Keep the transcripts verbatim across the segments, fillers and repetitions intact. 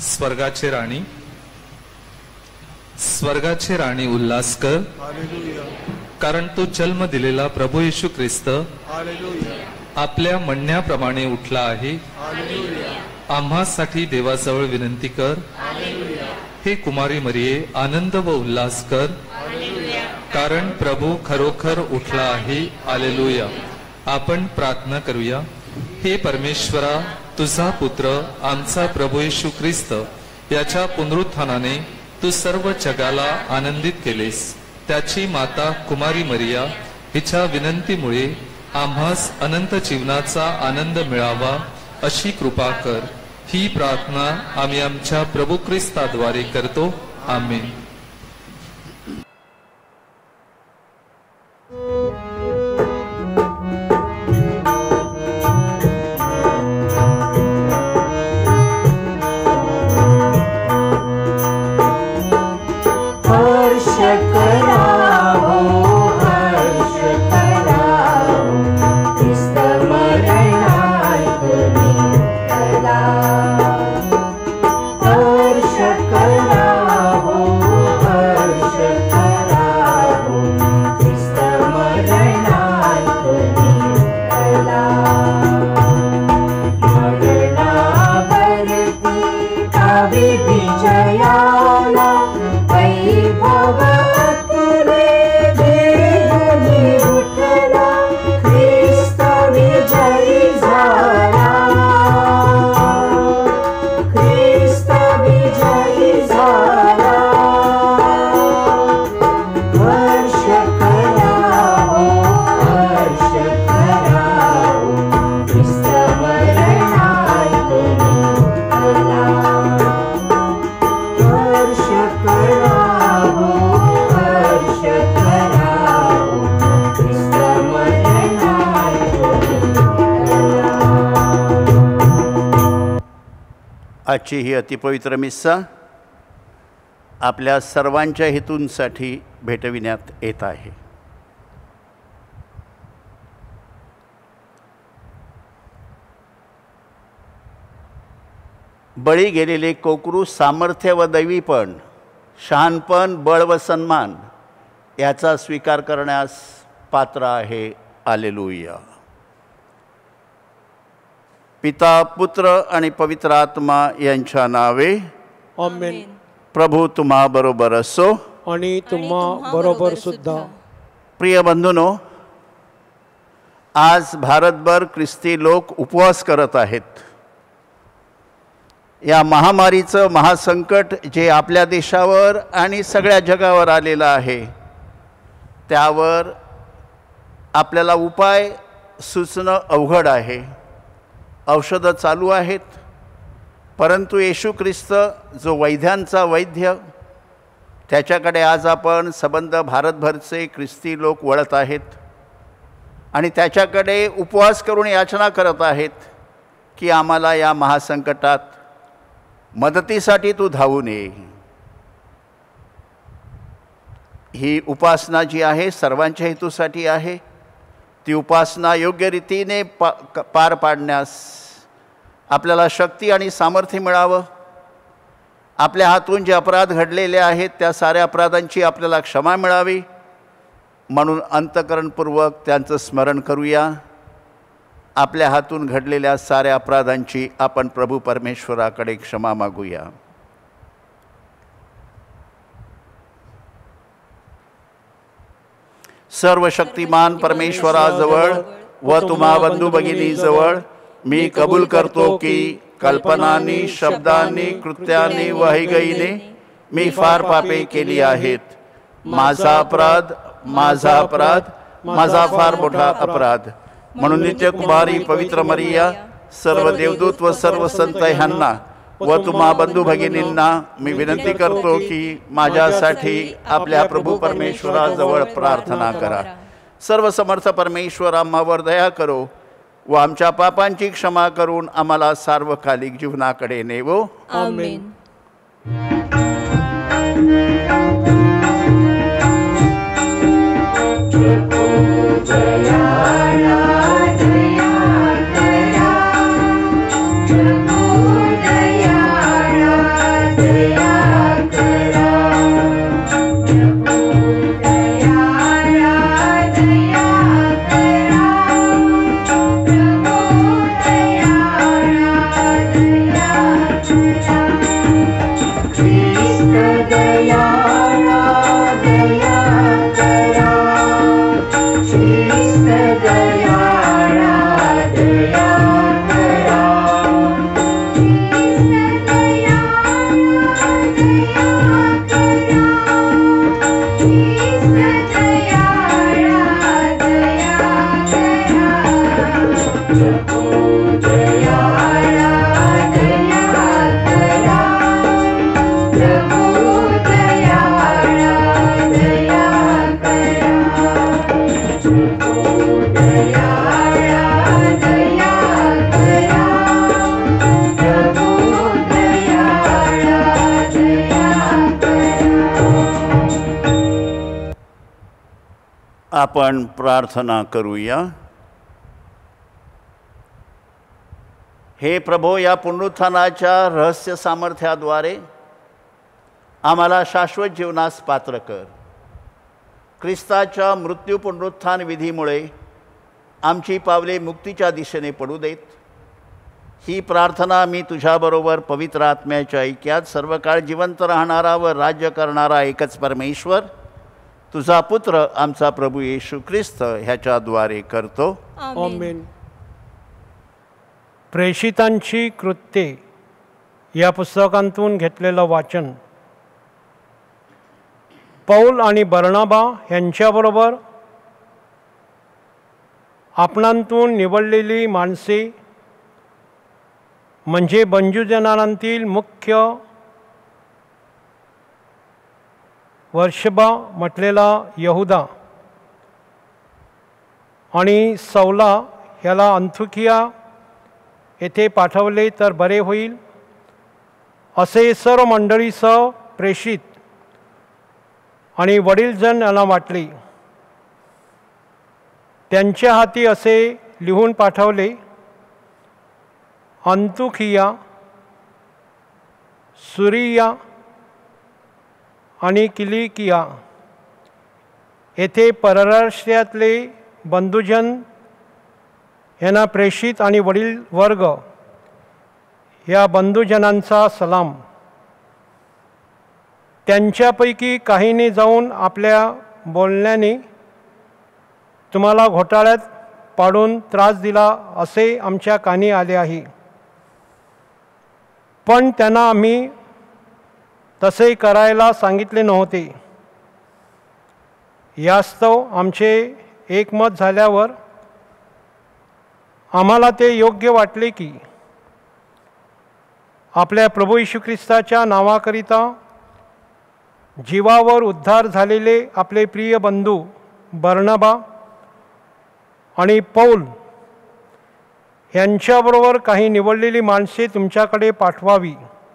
स्वर्गाचे राणी स्वर्गाचे राणी उल्हास कर, कारण तो जन्म दिलेला प्रभू येशू ख्रिस्त आपल्या म्हणण्याप्रमाणे उठला आहे. आम्हासाठी देवाजवळ विनंती कर. हे कुमारी मरिये, आनंद व उल्हास कर, कारण प्रभू खरोखर उठला आहे. हालेलुया. आपण प्रार्थना करूया. हे परमेश्वरा, तुझा पुत्र आमचा प्रभू येशू ख्रिस्त याच्या पुनरुत्थानाने तू सर्व जगाला आनंदित केलेस. त्याची माता कुमारी मरिया हिच्या विनंतीमुळे आम्हास अनंत जीवनाचा आनंद मिळावा अशी कृपा कर. ही प्रार्थना आम्ही आमच्या प्रभू ख्रिस्ताद्वारे करतो. आमेन. आजची ही अतिपवित्र मिस्सा आपल्या सर्वांच्या हेतूंसाठी भेटविण्यात येत आहे. बळी गेलेले कोकरू सामर्थ्य व दैवीपण, शहाणपण, बळ व सन्मान याचा स्वीकार करण्यास पात्र आहे. हालेलुया. पिता, पुत्र आणि पवित्र आत्मा यांच्या नावे. आमेन. प्रभू तुम्हा बरोबर असो आणि तुम्हा बरोबर सुद्धा. प्रिय बंधूंनो, आज भारतभर ख्रिस्ती लोक उपवास करत आहेत. या महामारीचं महासंकट जे आपल्या देशावर आणि सगळ्या जगावर आलेलं आहे त्यावर आपल्याला उपाय सुचणं अवघड आहे. औषधं चालू आहेत, परंतु येशू ख्रिस्त जो वैद्यांचा वैद्य, त्याच्याकडे आज आपण संबंध भारतभरचे ख्रिस्ती लोक वळत आहेत आणि त्याच्याकडे उपवास करून याचना करत आहेत की आम्हाला या महासंकटात मदतीसाठी तू धावून ये. ही उपासना जी आहे सर्वांच्या हेतूसाठी आहे. ती उपासना योग्य रीतीने पा पार पाडण्यास आपल्याला शक्ती आणि सामर्थ्य मिळावं. आपल्या हातून जे अपराध घडलेले आहेत त्या साऱ्या अपराधांची आपल्याला क्षमा मिळावी म्हणून अंतःकरणपूर्वक त्यांचं स्मरण करूया. आपल्या हातून घडलेल्या साऱ्या अपराधांची आपण प्रभू परमेश्वराकडे क्षमा मागूया. सर्व शक्तिमान परमेश्वराजवळ व तुम्हा बंधू भगिनीजवळ मी कबूल करतो की कल्पनांनी, शब्दांनी, कृत्याने व हैगईने मी फार पापे केली आहेत. माझा अपराध, माझा अपराध, माझा फार मोठा अपराध. म्हणून नित्यकुमारी पवित्र मरिया, सर्व देवदूत व सर्व संत ह्यांना व तुम्हा बंधू भगिनींना मी विनंती करतो की माझ्यासाठी आपल्या प्रभू परमेश्वराजवळ प्रार्थना करा. सर्व समर्थ परमेश्वर आम्हावर दया करो व आमच्या पापांची क्षमा करून आम्हाला सार्वकालिक जीवनाकडे नेवो. आमेन. जया आपण प्रार्थना करूया. हे प्रभो, या पुनरुत्थानाच्या रहस्य सामर्थ्याद्वारे आम्हाला शाश्वत जीवनास पात्र कर. ख्रिस्ताच्या मृत्यू पुनरुत्थान विधीमुळे आमची पावले मुक्तीच्या दिशेने पडू देत. ही प्रार्थना मी तुझ्याबरोबर पवित्र आत्म्याच्या ऐक्यात सर्व काळ जिवंत राहणारा व राज्य करणारा एकच परमेश्वर, तुझा पुत्र आमचा प्रभू येशू ख्रिस्त ह्याच्याद्वारे करतो. आमेन. प्रेषितांची कृत्ये या पुस्तकांतून घेतलेलं वाचन. पौल आणि बर्नाबा यांच्याबरोबर आपणांतून निवडलेली माणसे म्हणजे बंजूजनांतील मुख्य वर्षभा म्हटलेला यहुदा आणि सौला ह्याला अंथुकिया येथे पाठवले तर बरे होईल असे सर्व मंडळीसह प्रेषित आणि वडीलजन यांना वाटले. त्यांच्या हाती असे लिहून पाठवले, अंतुखिया, सुरिया आणि किलिकिया येथे परराष्ट्रातले बंधुजन यांना प्रेषित आणि वडील वर्ग या बंधुजनांचा सलाम. त्यांच्यापैकी काहींनी जाऊन आपल्या बोलण्याने तुम्हाला घोटाळ्यात पाडून त्रास दिला असे आमच्या कानी आले आहे. पण त्यांना आम्ही तसे करायला सांगितले नव्हते. यास्तव आमचे एकमत झाल्यावर आम्हाला ते योग्य वाटले की आपल्या प्रभू येशू ख्रिस्ताच्या नावाकरिता जीवावर उद्धार झालेले आपले प्रिय बंधू बर्नबा आणि पौल यांच्याबरोबर काही निवडलेली माणसे तुमच्याकडे पाठवावी.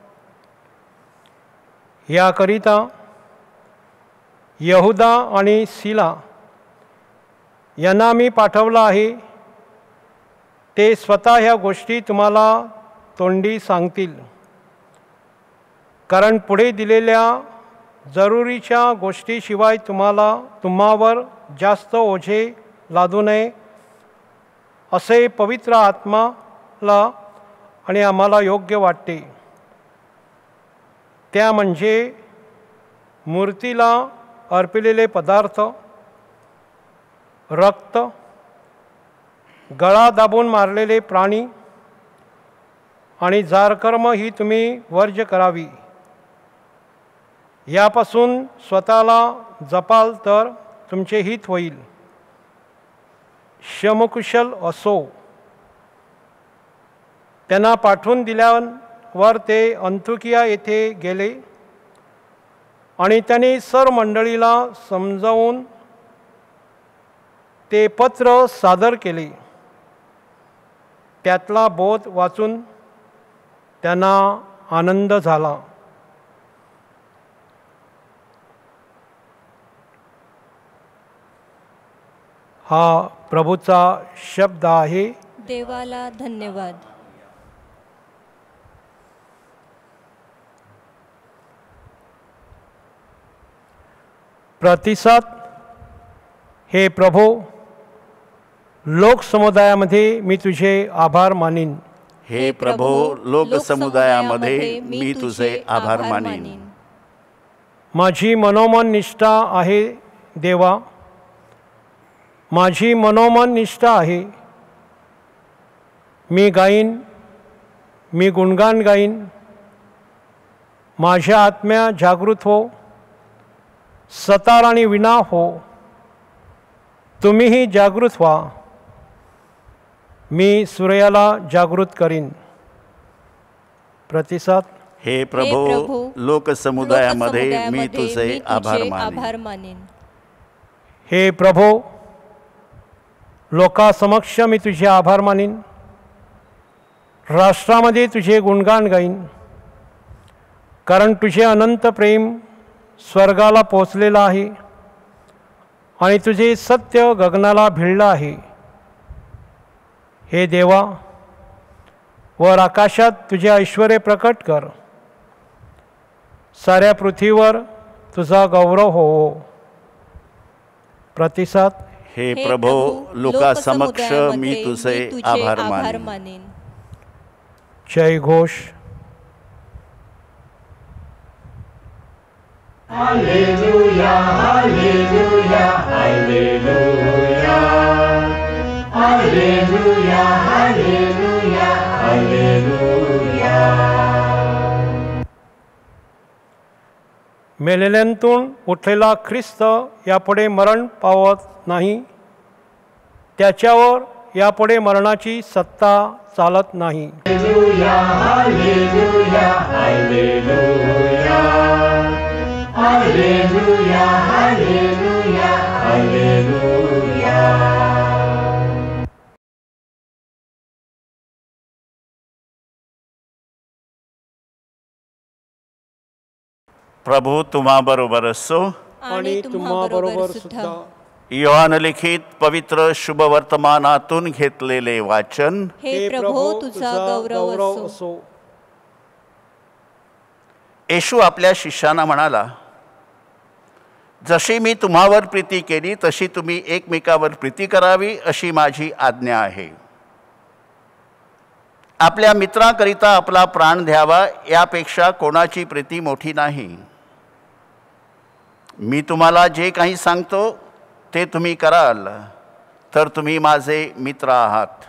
याकरिता यहुदा आणि सिला यांना मी पाठवलं आहे. ते स्वतः ह्या गोष्टी तुम्हाला तोंडी सांगतील, कारण पुढे दिलेल्या जरुरीच्या गोष्टीशिवाय तुम्हाला तुम्हावर जास्त ओझे लादू नये असे पवित्र आत्माला आणि आम्हाला योग्य वाटते. त्या म्हणजे मूर्तीला अर्पिलेले पदार्थ, रक्त, गळा दाबून मारलेले प्राणी आणि जारकर्म ही तुम्ही वर्ज्य करावी. यापासून स्वतःला जपाल तर तुमचे हित होईल. शमकुशल असो. त्यांना पाठवून दिल्यावर ते अंतुकिया येथे गेले आणि त्यांनी सर्व मंडळीला समजावून ते पत्र सादर केले. त्यातला बोध वाचून त्यांना आनंद झाला. हा प्रभूचा शब्द आहे. देवाला धन्यवाद. प्रतिसाद. हे प्रभो, लोकसमुदायामध्ये मी तुझे आभार मानीन. हे प्रभो, लोकसमुदायामध्ये मी तुझे आभार मानीन. माझी मनोमन निष्ठा आहे देवा, माझी मनोमन निष्ठा आहे. मी गाईन, मी गुणगान गाईन. माझ्या आत्म्या जागृत हो, सतार आणि विना हो. तुम्हीही जागृत व्हा. मी सूर्याला जागृत करीन. प्रतिसाद. हे प्रभू लोकसमुदायामध्ये मी तुझे आभार आभार मानेन. मानेन. हे प्रभो लोकासमक्ष मी तुझे आभार मानीन. राष्ट्रामध्ये तुझे गुणगान गाईन, कारण तुझे अनंत प्रेम स्वर्गाला पोचलेलं आहे आणि तुझे सत्य गगनाला भिडलं आहे. हे देवा, वर आकाशात तुझे ऐश्वर्य प्रकट कर, साऱ्या पृथ्वीवर तुझा गौरव होवो. प्रतिसाद. हे प्रभो लोकासमक्ष मी तुझे आभार मानेन. मानेन. जय घोष. Hallelujah hallelujah hallelujah hallelujah hallelujah hallelujah. मेलेल्यांतून उठलेला ख्रिस्त यापुढे मरण पावत नाही. त्याच्यावर यापुढे मरणाची सत्ता चालत नाही. Hallelujah hallelujah hallelujah hallelujah hallelujah hallelujah. प्रभू तुम्हाबरोबर असो. आणि तुम्हाबरोबर सुद्धा. योहान लिखित पवित्र शुभ वर्तमानातून घेतलेले वाचन. हे प्रभो तुझा गौरव असो. येशू आपल्या शिष्यांना म्हणाला, जशी मी तुम्हावर प्रीती केली तशी तुम्ही एकमेकावर प्रीती करावी अशी माझी आज्ञा आहे. आपल्या मित्राकरिता आपला प्राण द्यावा यापेक्षा कोणाची प्रीती मोठी नाही. मी तुम्हाला जे काही सांगतो ते तुम्ही कराल तर तुम्ही माझे मित्र आहात.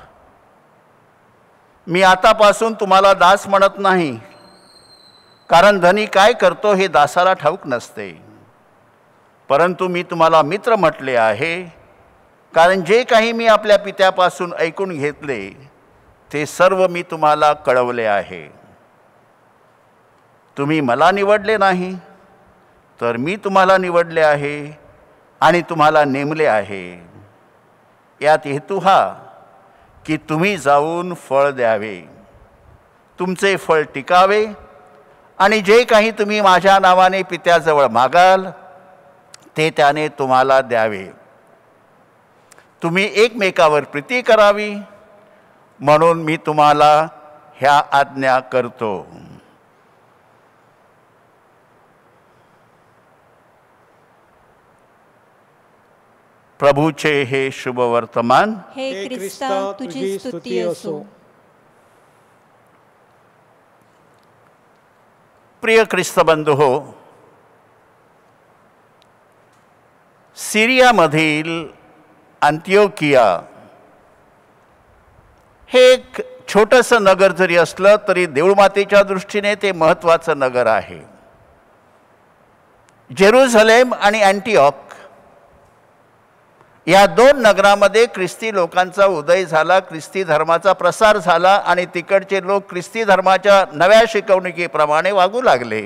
मी आतापासून तुम्हाला दास म्हणत नाही, कारण धनी काय करतो हे दासाला ठाऊक नसते. परंतु मी तुम्हाला मित्र म्हटले आहे, कारण जे काही मी आपल्या पित्यापासून ऐकून घेतले ते सर्व मी तुम्हाला कळवले आहे. तुम्ही मला निवडले नाही, तर मी तुम्हाला निवडले आहे आणि तुम्हाला नेमले आहे. यात हेतू हा की तुम्ही जाऊन फळ द्यावे, तुमचे फळ टिकावे आणि जे काही तुम्ही माझ्या नावाने पित्याजवळ मागाल ते त्याने तुम्हाला द्यावे. तुम्ही एकमेकावर प्रीती करावी म्हणून मी तुम्हाला ह्या आज्ञा करतो. प्रभूचे हे शुभ वर्तमान. हे ख्रिस्ता तुझी स्तुती असो. प्रिय ख्रिस्त बंधू हो, सिरियामधील अंत्योकिया हे एक छोटंसं नगर जरी असलं तरी देऊळमातेच्या दृष्टीने ते महत्त्वाचं नगर आहे. जेरुसलेम आणि अँटिओक या दोन नगरामध्ये ख्रिस्ती लोकांचा उदय झाला, ख्रिस्ती धर्माचा प्रसार झाला आणि तिकडचे लोक ख्रिस्ती धर्माच्या नव्या शिकवणुकीप्रमाणे वागू लागले.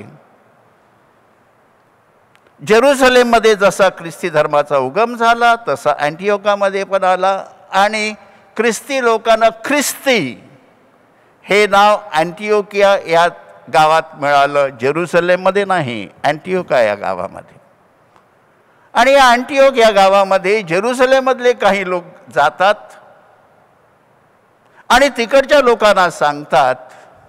जेरुसलेममध्ये जसा ख्रिस्ती धर्माचा उगम झाला तसा अँटिओकामध्ये पण आला आणि ख्रिस्ती लोकांना ख्रिस्ती हे नाव अँटिओकिया या गावात मिळालं. जेरुसलेममध्ये नाही, अँटिओका या गावामध्ये. आणि या अँटिओक या गावामध्ये जेरुसलेममधले काही लोक जातात आणि तिकडच्या लोकांना सांगतात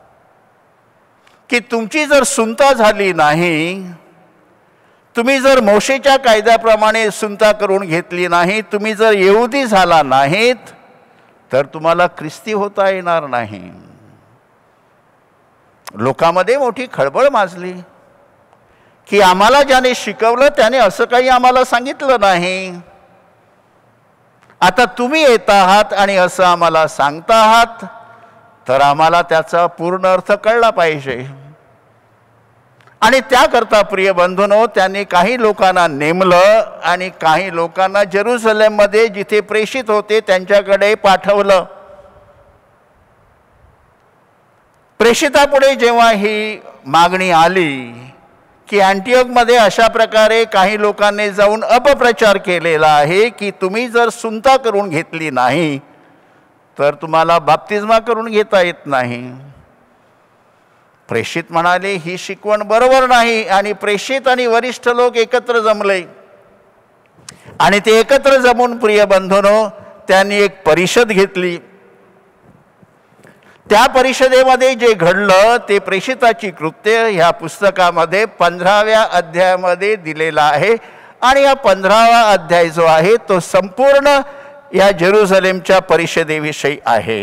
की तुमची जर सुनता झाली नाही, तुम्ही जर मोशेच्या कायद्याप्रमाणे सुनता करून घेतली नाही, तुम्ही जर यहुदी झाला नाहीत तर तुम्हाला ख्रिस्ती होता येणार नाही. लोकांमध्ये मोठी खळबळ माजली की आम्हाला ज्याने शिकवलं त्याने असं काही आम्हाला सांगितलं नाही. आता तुम्ही येत आहात आणि असं आम्हाला सांगता आहात तर आम्हाला त्याचा पूर्ण अर्थ कळला पाहिजे. आणि त्याकरता प्रिय बंधूंनो, त्यांनी काही लोकांना नेमलं आणि काही लोकांना जेरुसलेममध्ये जिथे प्रेषित होते त्यांच्याकडे पाठवलं. प्रेषितापुढे जेव्हा ही मागणी आली की अँटिओकमध्ये अशा प्रकारे काही लोकांनी जाऊन अपप्रचार केलेला आहे की तुम्ही जर सुनता करून घेतली नाही तर तुम्हाला बाप्तिस्मा करून घेता येत नाही. प्रेषित म्हणाले ही शिकवण बरोबर नाही. आणि प्रेषित आणि वरिष्ठ लोक एकत्र जमले आणि ते एकत्र जमून प्रिय बंधूंनो त्यांनी एक परिषद घेतली. त्या परिषदेमध्ये जे घडलं ते प्रेषिताची कृत्य ह्या पुस्तकामध्ये पंधराव्या अध्यायामध्ये दिलेला आहे. आणि हा पंधरावा अध्याय जो आहे तो संपूर्ण या जेरुसलेमच्या परिषदेविषयी आहे.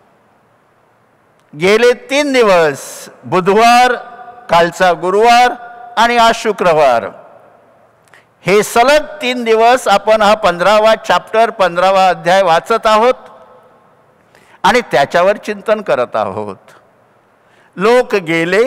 गेले तीन दिवस बुधवार, कालचा गुरुवार आणि आज शुक्रवार हे सलग तीन दिवस आपण हा पंधरावा चॅप्टर पंधरावा अध्याय वाचत आहोत आणि त्याच्यावर चिंतन करत आहोत. लोक गेले,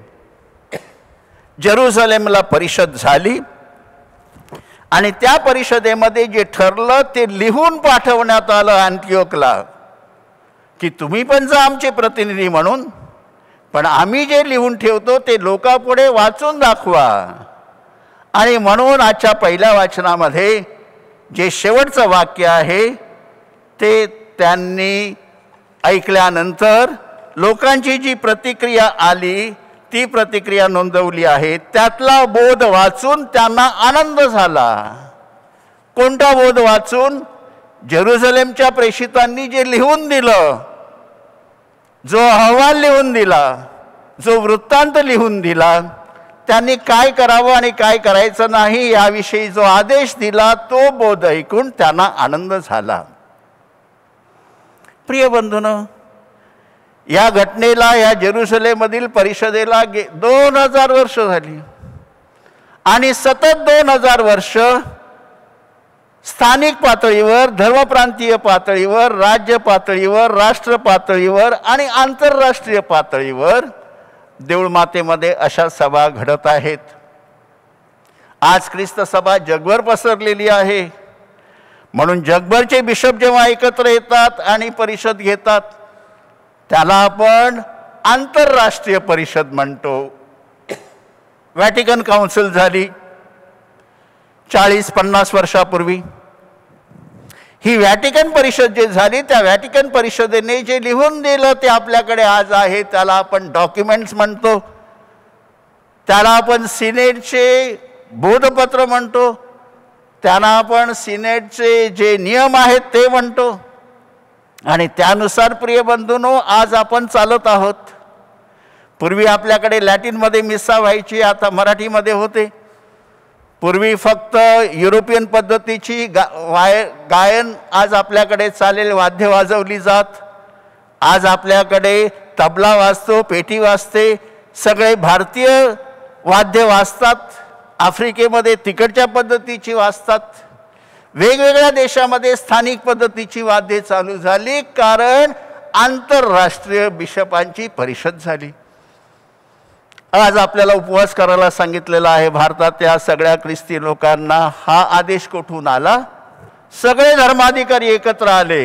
जेरुसलेमला परिषद झाली आणि त्या परिषदेमध्ये जे ठरलं ते लिहून पाठवण्यात आलं अँटिओकला की तुम्ही पण जा आमचे प्रतिनिधी म्हणून, पण आम्ही जे लिहून ठेवतो ते लोकांपुढे वाचून दाखवा. आणि म्हणून आजच्या पहिल्या वाचनामध्ये जे शेवटचं वाक्य आहे ते त्यांनी ऐकल्यानंतर लोकांची जी प्रतिक्रिया आली ती प्रतिक्रिया नोंदवली आहे. त्यातला बोध वाचून त्यांना आनंद झाला. कोणता बोध वाचून? जेरुसलेमच्या प्रेषितांनी जे लिहून दिलं, जो अहवाल लिहून दिला, जो वृत्तांत लिहून दिला, त्यांनी काय करावं आणि काय करायचं नाही याविषयी जो आदेश दिला तो बोध ऐकून त्यांना आनंद झाला. प्रिय बंधूंनो, या घटनेला या जेरुसलेममधील परिषदेला गे दोन हजार वर्ष झाली आणि सतत दोन हजार वर्ष स्थानिक पातळीवर, धर्मप्रांतीय पातळीवर, राज्य पातळीवर, राष्ट्र पातळीवर आणि आंतरराष्ट्रीय पातळीवर देऊळमातेमध्ये अशा सभा घडत आहेत. आज ख्रिस्त सभा जगभर पसरलेली आहे. म्हणून जगभरचे बिशप जेव्हा एकत्र येतात आणि परिषद घेतात त्याला आपण आंतरराष्ट्रीय परिषद म्हणतो. व्हॅटिकन काउन्सिल झाली चाळीस पन्नास वर्षापूर्वी. ही व्हॅटिकन परिषद जे झाली त्या व्हॅटिकन परिषदेने जे लिहून दिलं ते आपल्याकडे आज आहे. त्याला आपण डॉक्युमेंट्स म्हणतो, त्याला आपण सिनेटचे बोधपत्र म्हणतो, त्यांना आपण सिनेटचे जे नियम आहेत ते म्हणतो. आणि त्यानुसार प्रिय बंधूंनो आज आपण चालत आहोत. पूर्वी आपल्याकडे लॅटिनमध्ये मिस्सा व्हायची, आता मराठीमध्ये होते. पूर्वी फक्त युरोपियन पद्धतीची गा वाय गायन आज आपल्याकडे चालेल, वाद्य वाजवली जात. आज आपल्याकडे तबला वाजतो, पेटी वाजते, सगळे भारतीय वाद्य वाजतात. आफ्रिकेमध्ये तिकडच्या पद्धतीची वाजतात. वेगवेगळ्या देशामध्ये स्थानिक पद्धतीची वाद्ये चालू झाली कारण आंतरराष्ट्रीय बिशपांची परिषद झाली. आज आपल्याला उपवास करायला सांगितलेला आहे भारतातल्या सगळ्या ख्रिस्ती लोकांना. हा आदेश कुठून आला? सगळे धर्माधिकारी एकत्र आले.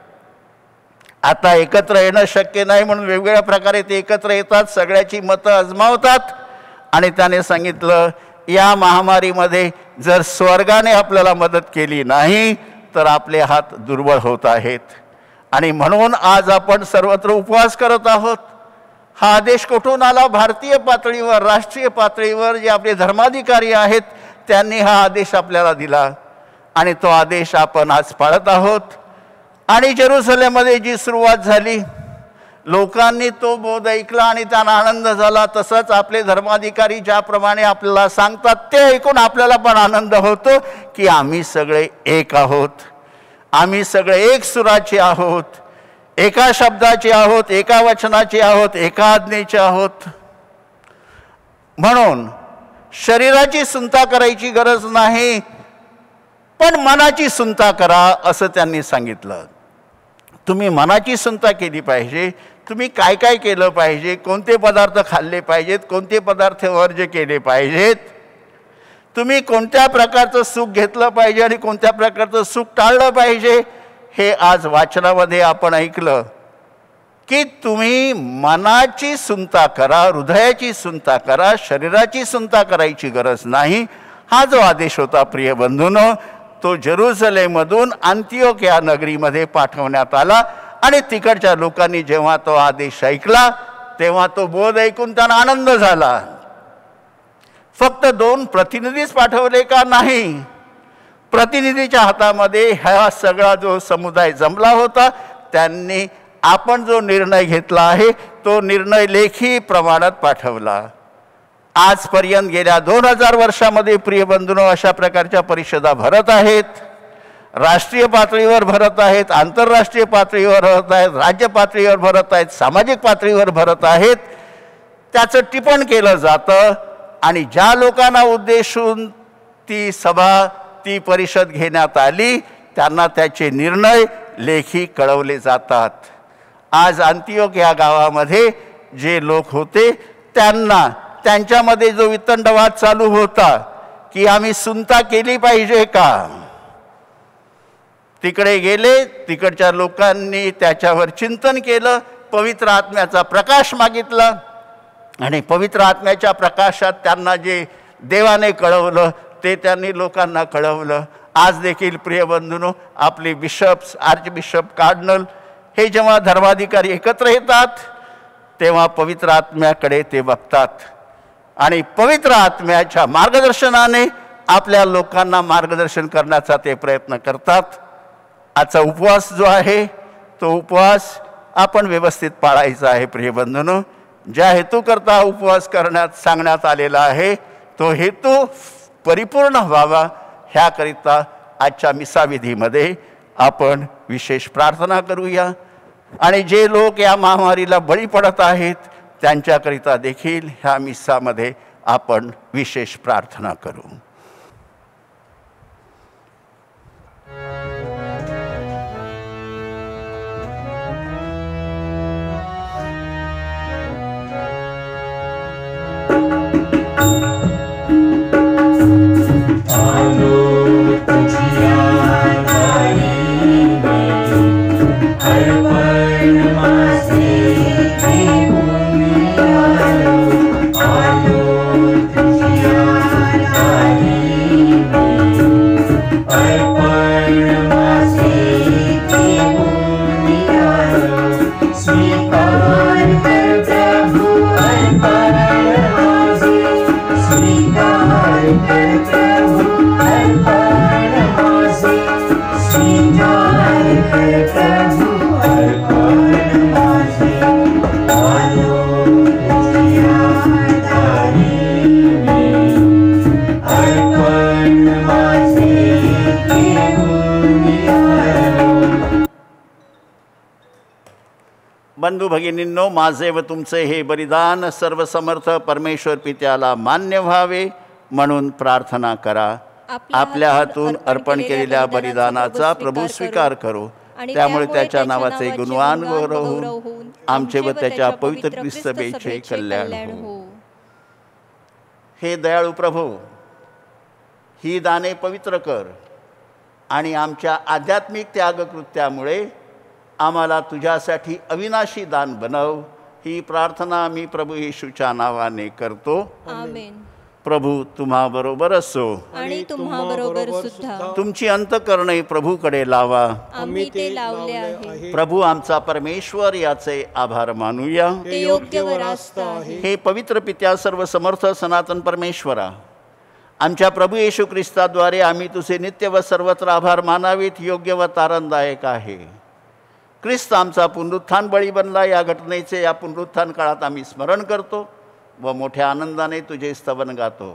आता एकत्र येणं शक्य नाही म्हणून वेगवेगळ्या प्रकारे ते एकत्र येतात, सगळ्याची मतं आजमावतात आणि त्याने सांगितलं या महामारीमध्ये जर स्वर्गाने आपल्याला मदत केली नाही तर आपले हात दुर्बळ होत आहेत. आणि म्हणून आज आपण सर्वत्र उपवास करत आहोत. हा आदेश कुठून आला? भारतीय पातळीवर, राष्ट्रीय पातळीवर जे आपले धर्माधिकारी आहेत त्यांनी हा आदेश आपल्याला दिला आणि तो आदेश आपण आज पाळत आहोत. आणि जेरुसलेममध्ये जी सुरुवात झाली, लोकांनी तो बोध ऐकला आणि त्यांना आनंद झाला. तसंच आपले धर्माधिकारी ज्याप्रमाणे आपल्याला सांगतात ते ऐकून आपल्याला पण आनंद होतो की आम्ही सगळे एक आहोत, आम्ही सगळे एक सुराचे आहोत, एका शब्दाचे आहोत, एका वचनाचे आहोत, एका आज्ञेचे आहोत. म्हणून शरीराची सुनता करायची गरज नाही, पण मनाची सुनता करा असं त्यांनी सांगितलं. तुम्ही मनाची सुनता केली पाहिजे. तुम्ही काय काय केलं पाहिजे, कोणते पदार्थ खाल्ले पाहिजेत, कोणते पदार्थ वर्ज्य केले पाहिजेत, तुम्ही कोणत्या प्रकारचं सुख घेतलं पाहिजे आणि कोणत्या प्रकारचं सुख टाळलं पाहिजे, हे आज वाचनामध्ये आपण ऐकलं. की तुम्ही मनाची सुनता करा, हृदयाची सुनता करा, शरीराची सुनता करायची गरज नाही. हा जो आदेश होता प्रिय बंधूंनो, तो जेरुसलेममधून अंतियोक्या नगरीमध्ये पाठवण्यात आला. आणि तिकडच्या लोकांनी जेव्हा तो आदेश ऐकला तेव्हा तो बोध ऐकून त्यांना आनंद झाला. फक्त दोन प्रतिनिधीच पाठवले का? नाही. प्रतिनिधीच्या हातामध्ये हा सगळा जो समुदाय जमला होता, त्यांनी आपण जो निर्णय घेतला आहे तो निर्णय लेखी प्रमाणात पाठवला. आजपर्यंत गेल्या दोन हजार वर्षामध्ये प्रिय बंधूंनो अशा प्रकारच्या परिषदा भरत आहेत. राष्ट्रीय पातळीवर भरत आहेत, आंतरराष्ट्रीय पातळीवर भरत आहेत, राज्य पातळीवर भरत आहेत, सामाजिक पातळीवर भरत आहेत. त्याचं टिपण केलं जातं आणि ज्या लोकांना उद्देशून ती सभा ती परिषद घेण्यात आली त्यांना त्याचे निर्णय लेखी कळवले जातात. आज अंतियोक्या गावामध्ये जे लोक होते त्यांना त्यांच्यामध्ये जो वितंडवाद चालू होता की आम्ही सुनता केली पाहिजे का, तिकडे गेले. तिकडच्या लोकांनी त्याच्यावर चिंतन केलं, पवित्र आत्म्याचा प्रकाश मागितला आणि पवित्र आत्म्याच्या प्रकाशात त्यांना जे देवाने कळवलं ते त्यांनी लोकांना कळवलं. आज देखील प्रिय बंधूंनो आपले बिशप्स, आर्च बिशप, कार्डिनल हे जेव्हा धर्माधिकारी एकत्र येतात तेव्हा पवित्र आत्म्याकडे ते बघतात आणि पवित्र आत्म्याच्या मार्गदर्शनाने आपल्या लोकांना मार्गदर्शन करण्याचा ते प्रयत्न करतात. आजचा उपवास जो आहे तो उपवास आपण व्यवस्थित पाळायचा आहे प्रिय बंधूंनो. ज्या हेतूकरता उपवास करण्यात सांगण्यात आलेला आहे तो हेतू परिपूर्ण व्हावा ह्याकरिता आजच्या मिसाविधीमध्ये आपण विशेष प्रार्थना करूया. आणि जे लोक या महामारीला बळी पडत आहेत त्यांच्याकरिता देखील ह्या मिसामध्ये आपण विशेष प्रार्थना करू. बंधू भगिनींनो, माझे व तुमचे हे बलिदान सर्वसमर्थ परमेश्वर पित्याला मान्य व्हावे म्हणून प्रार्थना करा. आपल्या हातून अर्पण केलेल्या बलिदानाचा प्रभू स्वीकार करो. त्यामुळे त्याच्या नावाचे गुणवान गौरव होऊन आमचे व त्याच्या पवित्र ख्रिस्त सभेचे कल्याण हो. हे दयाळू प्रभू, ही दाने पवित्र कर आणि आमच्या आध्यात्मिक त्यागकृत्यामुळे आम्हाला तुझ्यासाठी अविनाशी दान बनव. ही प्रार्थना आम्ही प्रभू येशूच्या नावाने करतो. आमेन. प्रभू तुम्हा बरोबर असो आणि तुम्हा बरोबर सुद्धा. तुमची अंतःकरणे प्रभूकडे लावा. आम्ही ते लावले आहे. प्रभू आमचा परमेश्वर याचे आभार मानूया. ते योग्य व रास्त आहे. हे पवित्र पित्या सर्व समर्थ सनातन परमेश्वरा, आमच्या प्रभू येशू ख्रिस्ताद्वारे आम्ही तुझे नित्य व सर्वत्र आभार मानावेत योग्य व तारणदायक आहे. ख्रिस्त आमचा पुनरुत्थान बळी बनला. या घटनेचे या पुनरुत्थान काळात आम्ही स्मरण करतो व मोठ्या आनंदाने तुझे स्तवन गातो.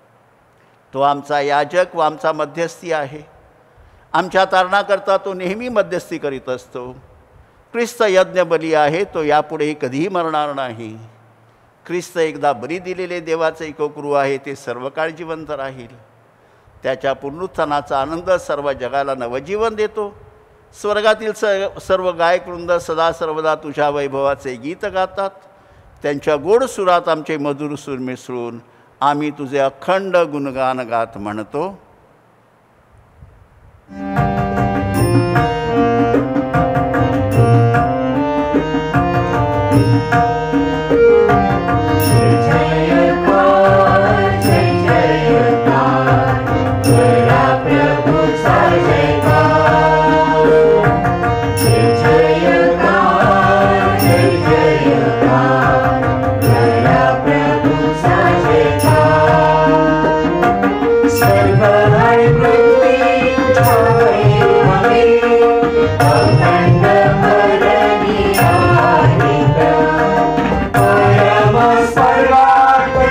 तो आमचा याजक व आमचा मध्यस्थी आहे. आमच्या तारणाकरता तो नेहमी मध्यस्थी करीत असतो. ख्रिस्त यज्ञ बली आहे, तो यापुढेही कधीही मरणार नाही. ख्रिस्त एकदा बली दिलेले देवाचे कोकरू आहे, ते सर्व काळ जिवंत राहील. त्याच्या पुनरुत्थानाचा आनंद सर्व जगाला नवजीवन देतो. स्वर्गातील स सर्व गायकवृंद सदा सर्वदा तुझ्या वैभवाचे गीत गातात. त्यांच्या गोड सुरात आमचे मधुर सूर मिसळून आम्ही तुझे अखंड गुणगान गात म्हणतो.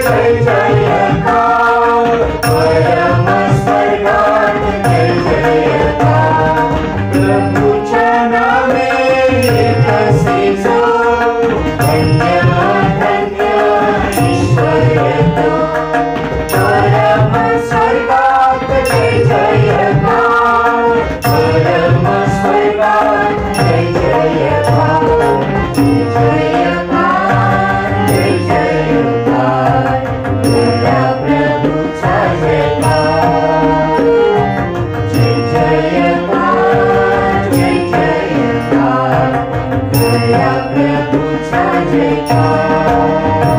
जय जयकार परम स्वर्गात जय जयकार प्रभूच्या नामे येतसे जो धन्य धन्य ईश्वर तो परम स्वर्गात जय जयकार परम स्वर्गात जय जयकार जय जयकार जय जयकार गया प्रभूचा जयकार जय जयकार जय जयकार गया प्रभूचा जयकार।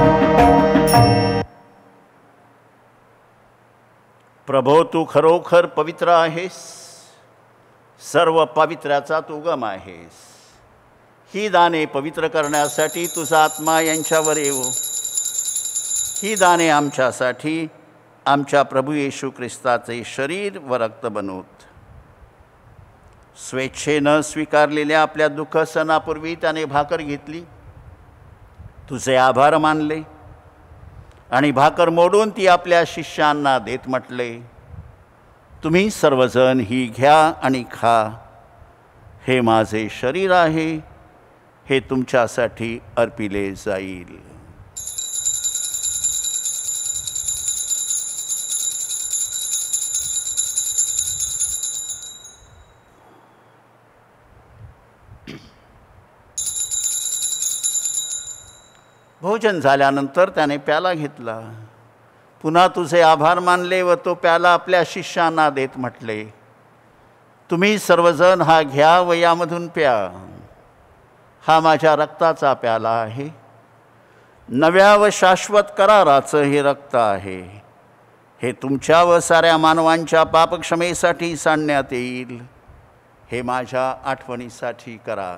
प्रभो तू खरोखर पवित्र आहेस, सर्व पवित्र्याचा तू उगम आहेस। ही दाने पवित्र करण्यासाठी तुझा आत्मा यांच्यावर येवो। ही दाने आमच्यासाठी आमच्या प्रभू येशू ख्रिस्ताचे शरीर व रक्त बनवत। स्वेच्छेनं स्वीकारलेल्या आपल्या दुःख सणापूर्वी त्याने भाकर घेतली, तुझे आभार मानले आणि भाकर मोडून ती आपल्या शिष्यांना देत म्हटले, तुम्ही सर्वजण ही घ्या आणि खा, हे माझे शरीर आहे, हे तुमच्यासाठी अर्पिले जाईल। भोजन झाल्यानंतर त्याने प्याला घेतला, पुन्हा तुझे आभार मानले व तो प्याला आपल्या शिष्यांना देत म्हटले, तुम्ही सर्वजण हा घ्या व यामधून प्या, हा माझ्या रक्ताचा प्याला आहे, नव्या व शाश्वत कराराचं हे रक्त आहे, हे तुमच्या व साऱ्या मानवांच्या पापक्षमेसाठी सांडण्यात येईल, हे माझ्या आठवणीसाठी करा।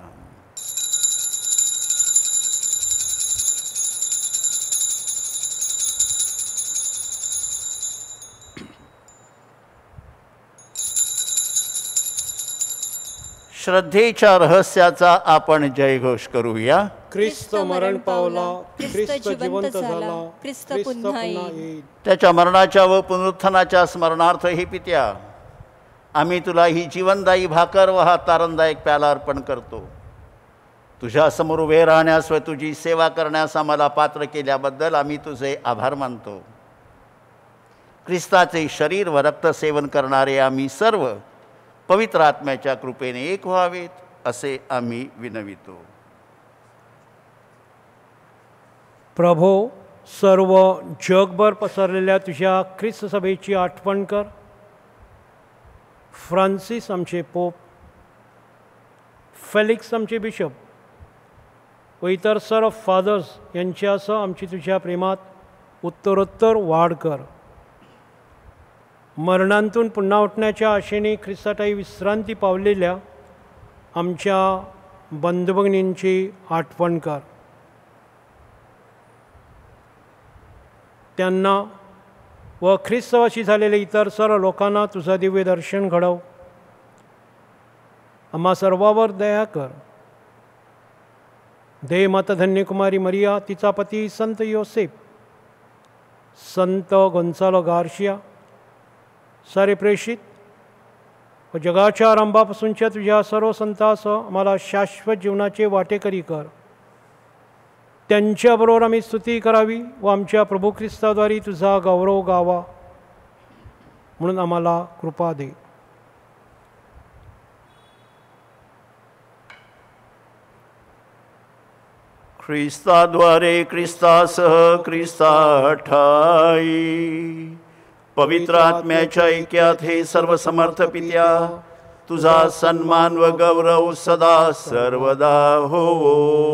श्रद्धेच्या रहस्याचा आपण जयघोष करूया। ख्रिस्त मरण पावला, ख्रिस्त जिवंत झाला, ख्रिस्त पुन्हा येईल। त्याच्या मरणाच्या व पुनरुत्थानाच्या स्मरणार्थ हे पित्या, आम्ही तुला ही जीवनदायी भाकर व हा तारणदायक प्याला अर्पण करतो। तुझ्यासमोर उभे राहण्यास व तुझी सेवा करण्यास आम्हाला पात्र केल्याबद्दल आम्ही तुझे आभार मानतो। ख्रिस्ताचे शरीर व रक्त सेवन करणारे आम्ही सर्व पवित्र आत्म्याच्या कृपेने एक व्हावेत असे आम्ही विनवितो। प्रभो, सर्व जगभर पसरलेल्या तुझ्या ख्रिस्त सभेची आठवण कर। फ्रान्सिस आमचे पोप, फेलिक्स आमचे बिशप व इतर सर्व फादर्स यांच्यासह आमची तुझ्या प्रेमात उत्तरोत्तर वाढ कर। मरणांतून पुन्हा उठण्याच्या आशेने ख्रिस्ताठायी विश्रांती पावलेल्या आमच्या बंधुभगिनींची आठवण कर। त्यांना व ख्रिस्तवासी झालेल्या इतर सर्व लोकांना तुझा दिव्य दर्शन घडव। आम्हा सर्वावर दया कर। देव माता धन्यकुमारी मरिया, तिचा पती संत योसेफ, संत गोन्सालो गार्शिया, सारे प्रेषित व जगाच्या आरंभापासूनच्या तुझ्या सर्व संतांसह आम्हाला शाश्वत जीवनाचे वाटेकरी कर। त्यांच्याबरोबर आम्ही स्तुती करावी व आमच्या प्रभू ख्रिस्ताद्वारे तुझा गौरव गावा, म्हणून आम्हाला कृपा दे। ख्रिस्ताद्वारे, ख्रिस्तासह, ख्रिस्ताठायी पवित्र आत्म्याच्या ऐक्यात हे सर्व समर्थ पित्या, तुझा सन्मान व गौरव सदा सर्वदा होवो।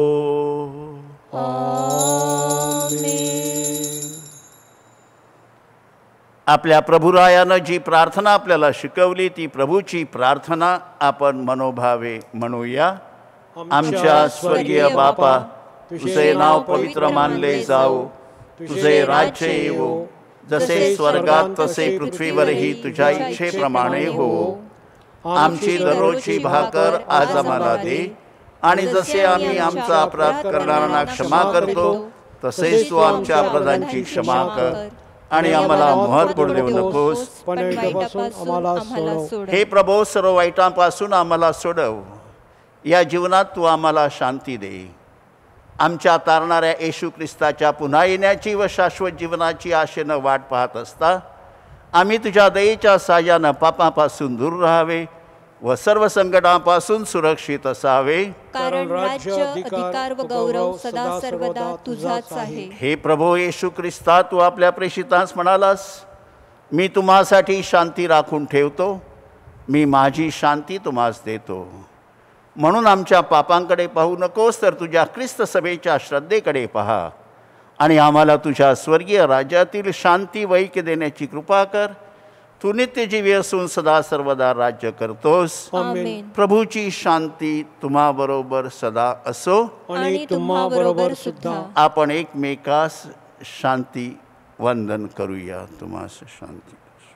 आपल्या प्रभुरायानं जी प्रार्थना आपल्याला शिकवली ती प्रभूची प्रार्थना आपण मनोभावे म्हणूया। आमच्या स्वर्गीय बापा, तुझे नाव पवित्र मानले जाओ, तुझे राज्य येवो, जसे स्वर्गात तसे पृथ्वीवरही तुझ्या इच्छेप्रमाणे हो। आमची दररोजची भाकर आज आम्हाला दे, आणि जसे आम्ही आमचा अपराध करणाऱ्यांना क्षमा करतो, तसेच तू आमच्या अपराधांची क्षमा कर आणि आम्हाला मोहात पडू देऊ नकोस, पण वाईटापासून आम्हाला सोडव. हे प्रभो, सर्व वाईटांपासून आम्हाला सोडव. या जीवनात तू आम्हाला शांती दे. आमच्या तारणाऱ्या येशू ख्रिस्ताच्या पुन्हा येण्याची व शाश्वत जीवनाची आशेनं वाट पाहत असता आम्ही तुझ्या दयेच्या साह्यानं पापापासून दूर राहावे व सर्व संकटांपासून सुरक्षित असावे. कारण राज्य, अधिकार व गौरव सदा सर्वदा तुझाच आहे. हे प्रभो येशू ख्रिस्ता, तू आपल्या प्रेषितांस म्हणालास, मी तुम्हासाठी शांती राखून ठेवतो, मी माझी शांती तुम्हास देतो. म्हणून आमच्या पापांकडे पाहू नकोस, तर तुझ्या ख्रिस्त सभेच्या श्रद्धेकडे पहा आणि आम्हाला तुझ्या स्वर्गीय राज्यातील शांती वैक्य देण्याची कृपा कर. तू नित्यजीवी असून सदा सर्वदा राज्य करतोस. आमेन. प्रभूची शांती तुम्हाबरोबर सदा असो. आणि तुम्हा बरोबर सुद्धा. आपण एकमेकास शांती वंदन करूया. तुम्हास शांती.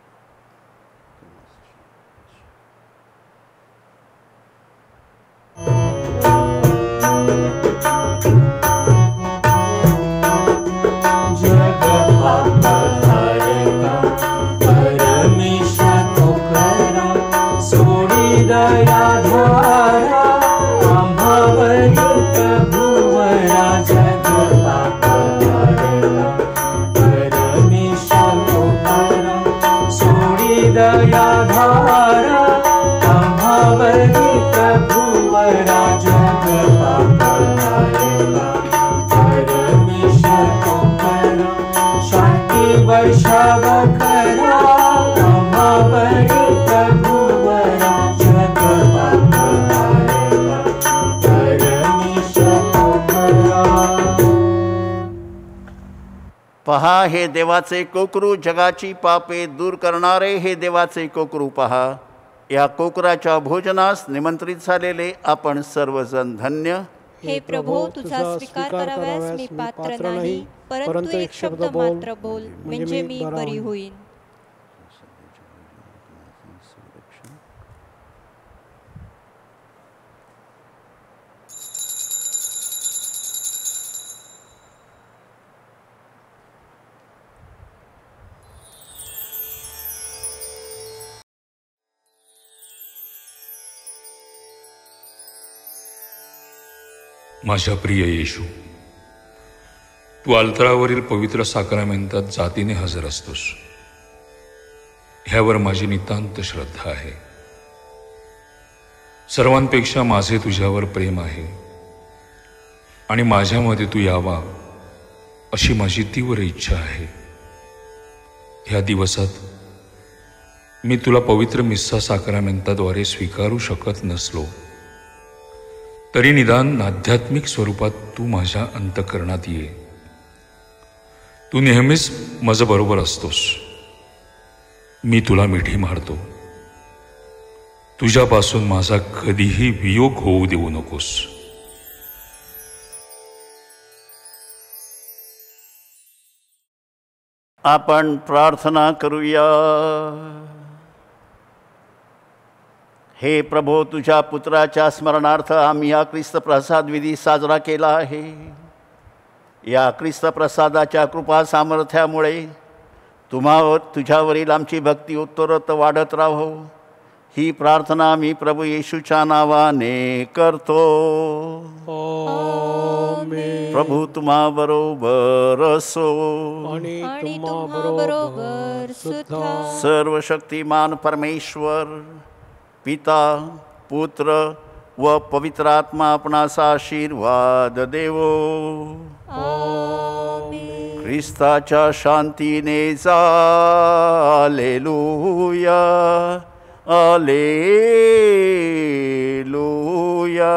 दयाधारा आम्हावरील प्रभुवरा जगपापहारका परमेश्वर तुकारा सोडी दयाधारा आम्हावरील प्रभुवरा जगपापहारका परमेश्वर तुकारा शांती वर्षाव करा आम्हावरील प्रभुवरा पहा, हे देवाचे कोकरू, जगाची पापे दूर करणारे हे देवाचे कोकरू पहा. या कोकराच्या भोजनास निमंत्रित झालेले आपण सर्वजण धन्य. हे प्रभो, तुझा स्वीकार कराव्यास मी पात्र नाही, परंतु एक शब्द मात्र बोल, म्हणजे मी बरी होईन. माझ्या प्रिय येशू, तू अल्तरावरील पवित्र साक्रामेंतात जातीने हजर असतोस. ह्यावर माझी नितांत श्रद्धा आहे. सर्वांपेक्षा माझे तुझ्यावर प्रेम आहे आणि माझ्यामध्ये तू यावा अशी माझी तीव्र इच्छा आहे. ह्या दिवसात मी तुला पवित्र मिस्सा साक्रामेंताद्वारे स्वीकारू शकत नसलो तरी निदान आध्यात्मिक स्वरूपात तू माझ्या अंतःकरणात ये. तू नेहमीच माझं बरोबर असतोस. मी तुला मिठी मारतो. तुझ्यापासून माझा कधीही वियोग होऊ देऊ नकोस. आपण प्रार्थना करूया. हे प्रभो, तुझ्या पुत्राच्या स्मरणार्थ आम्ही हा ख्रिस्त प्रसाद विधी साजरा केला आहे. या ख्रिस्त प्रसादाच्या कृपा सामर्थ्यामुळे तुम्हावर तुझ्यावरील आमची भक्ती उत्तरोत्तर वाढत राहो, ही प्रार्थना मी प्रभू येशूच्या नावाने करतो. आमेन. प्रभू तुम्हा बरोबर असो आणि आणि तुम्हा तुम्हा बरोबर बरोबर सुद्धा. सर्वशक्तिमान परमेश्वर पिता, पुत्र व पवित्र आत्मा आपणास आशीर्वाद देवो. आमेन. ख्रिस्ताच्या शांतीने हालेलुया, हालेलुया.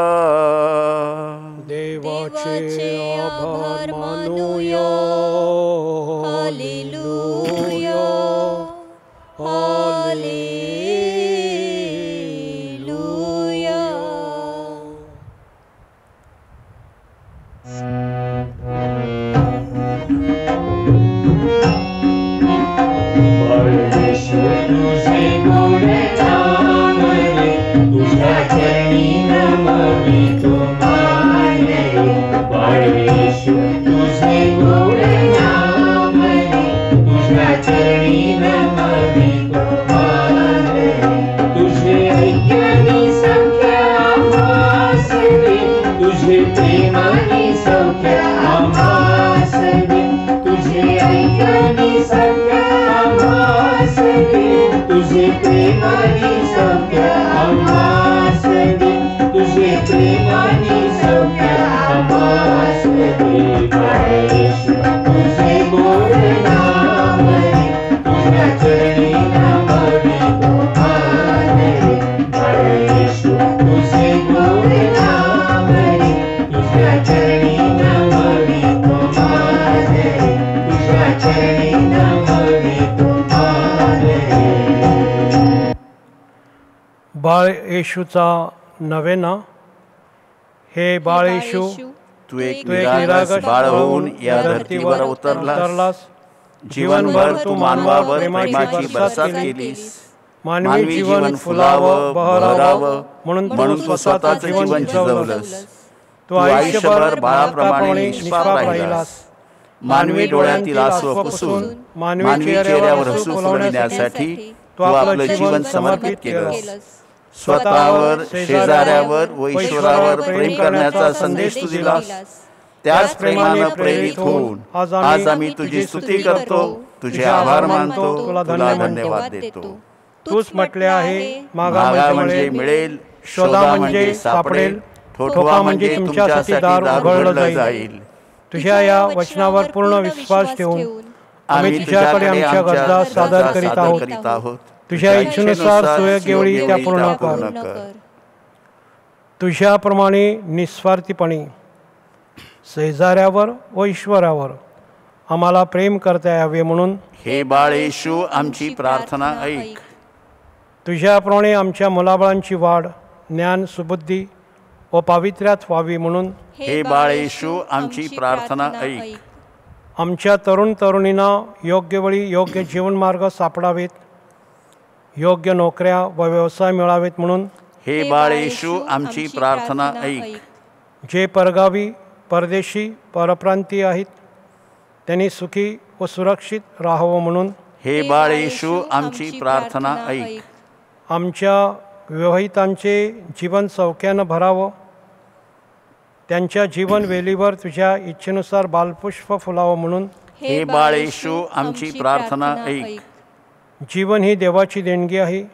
देवाचे आभार मानूया. Hallelujah, hallelujah. परमेश्वर तुझे गोड नाम रे, तुझ्या चरणी नमवितो मानले. परमेश्वर तुझे तुझ्या चरणी नमवितो मानवे. तुझे ऐक्यानी सख्या आम्हास दे, तुझे प्रेमानी सौख्य आम्हास दे. तुझे ऐक्यानी सख्या आम्हास दे, तुझे प्रेमानी सौख्य आम्हास दे. तुझे प्रेमानी सौख्य आम्हास दे. बाळ येशू तुझे गोड नाम रे, तुझ्या चरणी नमवितो मानवे. बाळ येशू तुझे गोड नाम रे, तुझ्या चरणी नमवितो मानवे. तुझ्या चरणी नमवितो मानवे. बाळ येशूचा नवेना. हे बाळ येशू, तू एक तू एक निरागस निरागस बाळ होऊन या धर्तीवर उतरलास. जीवनभर तू मानवावर प्रेमाची बरसात केलीस. मानवी जीवन फुलावं बहरावं म्हणून म्हणून तू स्वतःचं जीवन जिजवलंस. तू आयुष्यभर बाळाप्रमाणे निष्पाप राहिलास. मानवी डोळ्यातील आसू पुसून मानवी चेहऱ्यावर हसू फुलवण्यासाठी तू आपलं जीवन समर्पित केलंस. स्वतःवर, शेजाऱ्यावर व ईश्वरावर प्रेम करण्याचा संदेश तू दिलास. त्याच प्रेमानं प्रेरित होऊन आज आम्ही तुझी स्तुती करतो, तुझे आभार मानतो, तुला धन्यवाद देतो. तूच म्हटले आहे, मागा म्हणजे मिळेल, शोधा म्हणजे सापडेल, ठोठवा म्हणजे तुमच्यासाठी दार उघडलं जाईल. तुझ्या या वचनावर पूर्ण विश्वास ठेवून आम्ही तुझ्याकडे आमच्या गरजा सादर करीत आहोत. तुझ्या इच्छेनुसार सुयोग्य वेळी त्या पूर्ण कर. तुझ्याप्रमाणे निस्वार्थीपणे शेजाऱ्यावर व ईश्वरावर आम्हाला प्रेम करता यावे म्हणून हे बाळ येशू आमची प्रार्थना ऐक. तुझ्याप्रमाणे आमच्या मुलाबाळांची वाढ ज्ञान सुबुद्धी व पावित्र्यात व्हावी म्हणून हे बाळ येशू आमची प्रार्थना ऐक. आमच्या तरुण तरुणींना योग्य वेळी योग्य जीवनमार्ग सापडावेत, योग्य नोकऱ्या व व्यवसाय मिळावेत म्हणून हे बाळ येशू आमची प्रार्थना ऐक. जे परगावी परदेशी परप्रांती आहेत त्यांनी सुखी व सुरक्षित राहावं म्हणून हे बाळ येशू आमची प्रार्थना ऐक. आमच्या विवाहितांचे जीवन सौख्यानं भरावं, त्यांच्या जीवन वेलीवर तुझ्या इच्छेनुसार बालपुष्प फुलावं म्हणून हे बाळ येशू आमची प्रार्थना ऐक. जीवन ही देवाची देणगी आहे.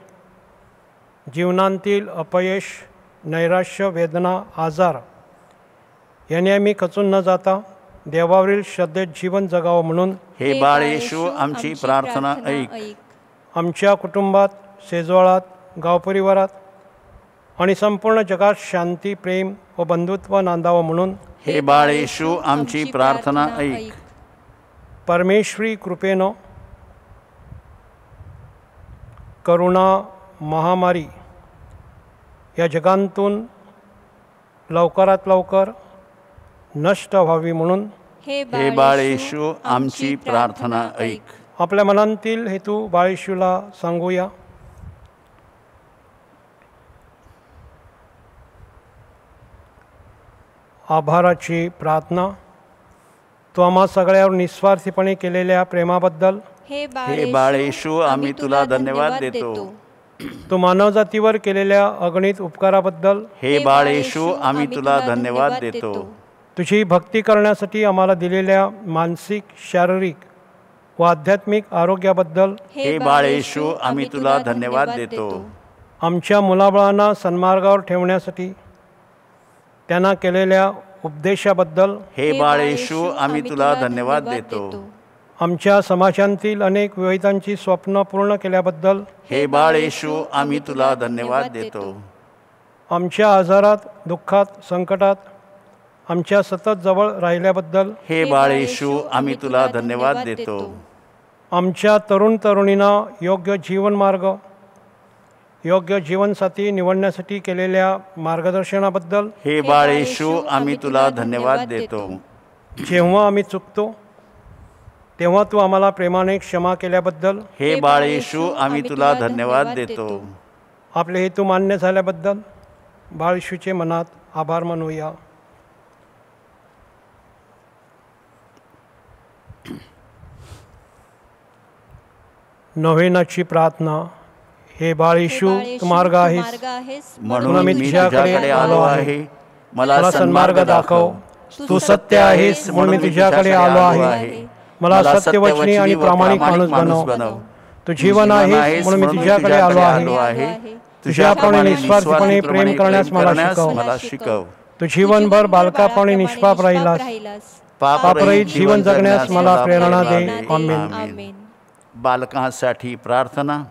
जीवनांतील अपयश, नैराश्य, वेदना, आजार याने आम्ही खचून न जाता देवावरील श्रद्धेत जीवन जगावं म्हणून हे बाळ येशू आमची प्रार्थना ऐक. आमच्या कुटुंबात, शेजवळात, गावपरिवारात आणि संपूर्ण जगात शांती, प्रेम व बंधुत्व नांदावं म्हणून हे बाळ येशू आमची प्रार्थना ऐक. परमेश्वरी कृपेनं करुणा महामारी या जगांतून लवकरात लवकर नष्ट व्हावी म्हणून हे बाळ येशू आमची प्रार्थना ऐक. आपल्या मनांतील हेतू बाळ येशूला सांगूया. आभाराची प्रार्थना. तू आम्हा सगळ्यावर निस्वार्थीपणे केलेल्या प्रेमाबद्दल हे बाळ येशू आम्ही तुला धन्यवाद देतो. तू मानवजातीवर केलेल्या अगणित उपकाराबद्दल हे बाळ येशू आम्ही तुला धन्यवाद देतो. तुझी भक्ती करण्यासाठी आम्हाला दिलेल्या मानसिक, शारीरिक व आध्यात्मिक आरोग्याबद्दल हे बाळ येशू आम्ही तुला धन्यवाद देतो. आमच्या मुलाबाळांना सन्मार्गावर ठेवण्यासाठी त्यांना केलेल्या उपदेशाबद्दल हे बाळ येशू आम्ही तुला धन्यवाद देतो. आमच्या समाजांतील अनेक विवाहितांची स्वप्न पूर्ण केल्याबद्दल हे बाळ येशू आम्ही तुला धन्यवाद देतो. आमच्या आजारात, दुःखात, संकटात आमच्या सतत जवळ राहिल्याबद्दल हे बाळ येशू आम्ही तुला धन्यवाद देतो. आमच्या तरुण तरुणींना योग्य जीवनमार्ग, योग्य जीवनसाथी निवडण्यासाठी केलेल्या मार्गदर्शनाबद्दल हे बाळ येशू आम्ही तुला धन्यवाद देतो. जेव्हा आम्ही चुकतो तेव्हा तू आम्हाला प्रेमाने क्षमा केल्याबद्दल हे बाळ येशू आम्ही तुला धन्यवाद देतो. आपले हेतू मान्य झाल्याबद्दल बाळ येशूचे मनात आभार मानूया. नव्हेनाची प्रार्थना. हे बाळ येशू, तू मार्ग आहेस म्हणून मी तुझ्याकडे आलो आहे. मला सन्मार्ग दाखव. तू सत्य आहेस म्हणून मी तुझ्याकडे आलो आहे. मला सत्यवचनी आणि प्रामाणिक माणूस बनव. तू जीवन आहेस म्हणून मी तुझ्याकडे आलो आहे. तुझ्याप्रमाणे निस्वार्थपणे प्रेम करण्यास मला शिकव. तू जीवनभर बालकाप्रमाणे निष्पाप राहिलास. पापरहित जीवन जगण्यास मला प्रेरणा दे. आमेन. बालकांसाठी प्रार्थना.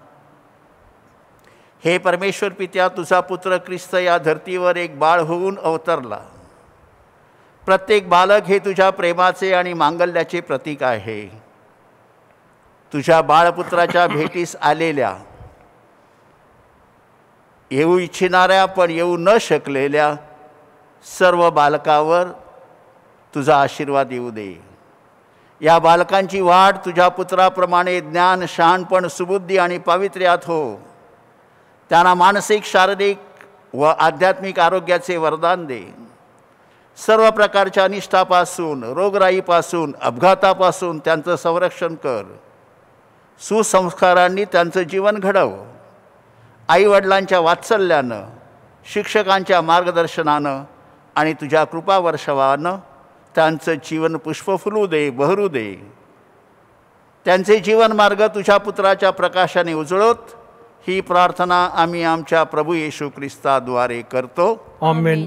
हे परमेश्वर पित्या, तुझा पुत्र ख्रिस्त या धर्तीवर एक बाळ होऊन अवतरला. प्रत्येक बालक हे तुझ्या प्रेमाचे आणि मांगल्याचे प्रतीक आहे. तुझ्या बाळपुत्राच्या भेटीस आलेल्या, येऊ इच्छिणाऱ्या पण येऊ न शकलेल्या सर्व बालकावर तुझा आशीर्वाद येऊ दे. या बालकांची वाढ तुझ्या पुत्राप्रमाणे ज्ञान, शहाणपण, सुबुद्धी आणि पावित्र्यात हो. त्यांना मानसिक, शारीरिक व आध्यात्मिक आरोग्याचे वरदान दे. सर्व प्रकारच्या अनिष्टापासून, रोगराईपासून, अपघातापासून त्यांचं संरक्षण कर. सुसंस्कारांनी त्यांचं जीवन घडव. आईवडिलांच्या वात्सल्यानं, शिक्षकांच्या मार्गदर्शनानं आणि तुझ्या कृपावर्षावानं त्यांचं जीवन पुष्प फुलू दे, बहरू दे. त्यांचे जीवन मार्ग तुझ्या पुत्राच्या प्रकाशाने उजळवत ही प्रार्थना आम्ही आमच्या प्रभू येशू ख्रिस्ताद्वारे करतो. आमेन.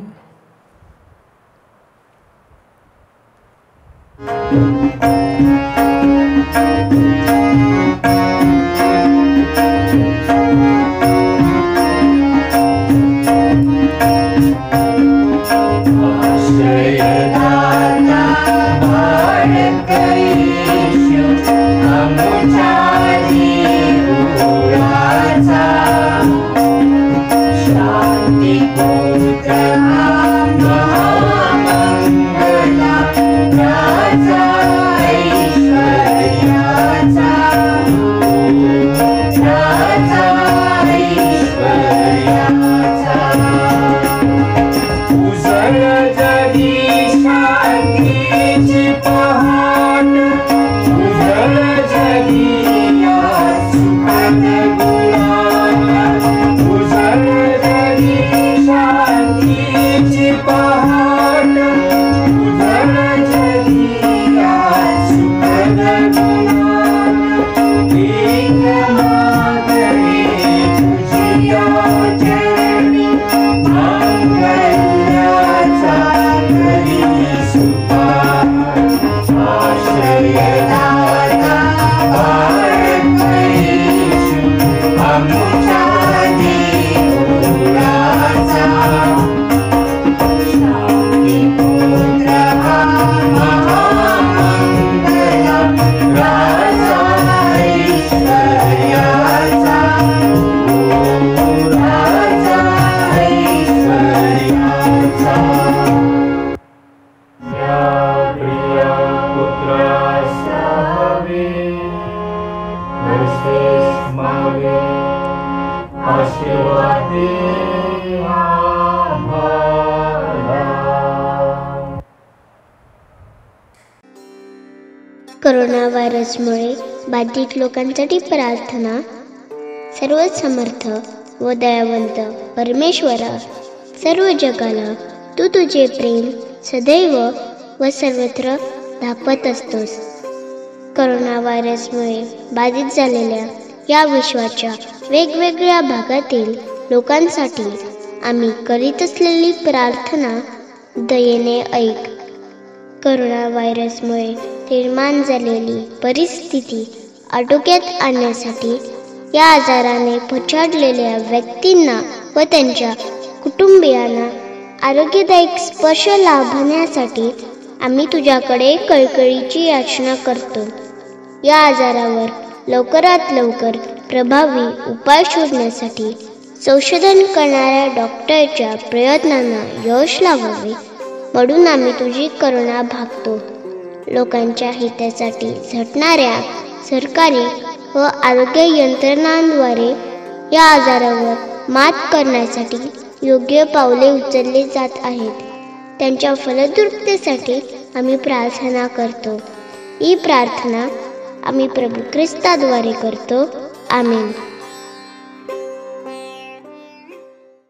कोरोना व्हायरसमुळे बाधित लोकांसाठी प्रार्थना. सर्व समर्थ व दयावंत परमेश्वरा, सर्व जगाला तू तुझे प्रेम सदैव व सर्वत्र दाखवत असतोस. कोरोना व्हायरसमुळे बाधित झालेल्या या विश्वाच्या वेगवेगळ्या भागातील लोकांसाठी आम्ही करीत असलेली प्रार्थना दयेने ऐक. कोरोना व्हायरसमुळे निर्माण झालेली परिस्थिती आटोक्यात आणण्यासाठी या आजाराने पछाडलेल्या व्यक्तींना व त्यांच्या कुटुंबियांना आरोग्यदायक स्पर्श लाभण्यासाठी आम्ही तुझ्याकडे कळकळीची याचना करतो. या आजारावर लवकरात लवकर प्रभावी उपाय शोधण्यासाठी संशोधन करणाऱ्या डॉक्टरच्या प्रयत्नांना यश लावावे म्हणून आम्ही तुझी करुणा भागतो. लोकांच्या हितासाठी झटणाऱ्या सरकारी व आरोग्य यंत्रणांद्वारे या आजारावर मात करण्यासाठी योग्य पावले उचलली जात आहेत. त्यांच्या फलद्रुपतेसाठी आम्ही प्रार्थना करतो. ही प्रार्थना आम्ही प्रभू ख्रिस्ताद्वारे करतो. आमेन.